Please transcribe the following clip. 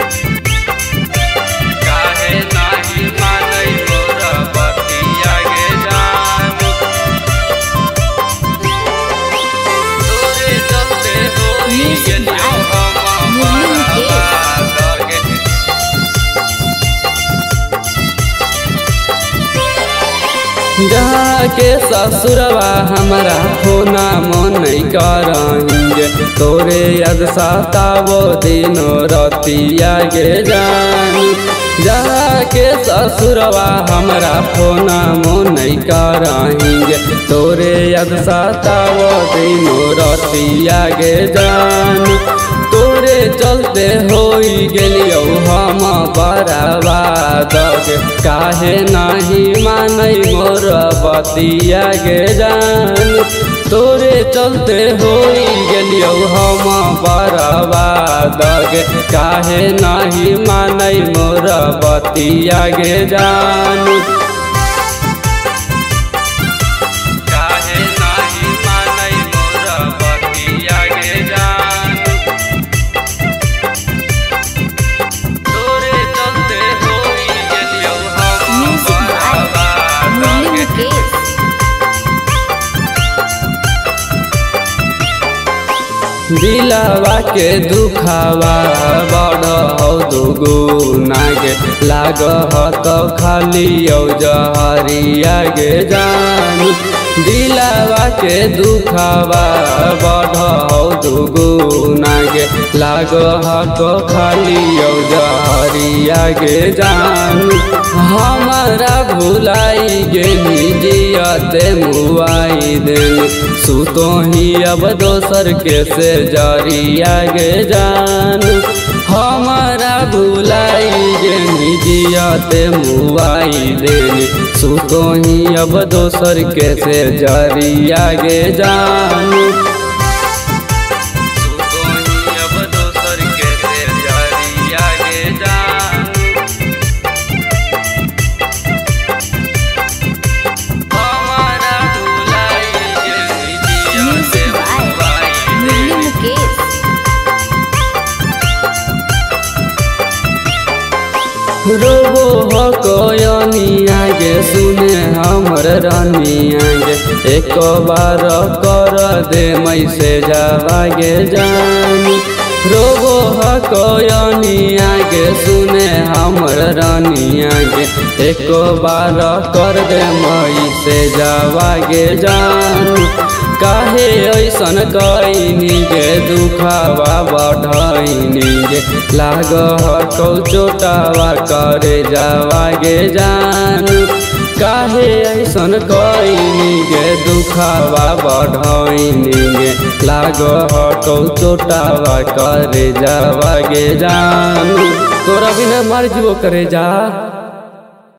काहे नाही मानै मोर बतिया गे जान। तोरे चलते होई गेलियो हम बर्बाद गे। जाके ससुरवा हमारा होना मन नहीं करेंगे, तोरे याद सतावो दिनों रतिया गे जान। जाके ससुरवा हमारा होना मन नहीं करेंगे, तोरे याद सतावो दिनों रतिया गे जान। तोरे चलते होई गेलियो हम बर्बाद गे, काहे नहीं मानै मोर बतिया गे जान। तोरे चलते होई गेलियो हम बर्बाद गे, काहे नहीं मानै मोर बतिया गे जान। दिलवा के दुखावा बड़ हो दुगुना गे, लाग तो खाली जहरिया गे जान। दिलवा के दुखावा बड़ हो दुगुना गे, लाग तो खाली जहरिया गे जान। हमारा भुलाई गेली जियते मुआई देनी, सुतो ही अब दोसर के से जरिया गे जान। हमारा भुलाई गेली जियते मुआई देनी, सुतो ही अब दोसर के से जरिया गे जान। रोबो हो कोयनिया गे सुने हमर रानिया गे, एक बार कर दे मई से जावा गे जान। रोबो हो कोयनिया गे सुने हमर रानिया गे, एक बार कर दे मई से जावा गे जान। काहे ऐसन कईनी गे दुखावा बढ़ाईनी गे, लाग हटौ चोटावा करे जावा गे जान। काहे ऐसन कईनी गे दुखावा बढ़ाईनी गे, लाग हटौ चोटावा करे जावा गे जान। तोरा बिना मर जीवो करे जा।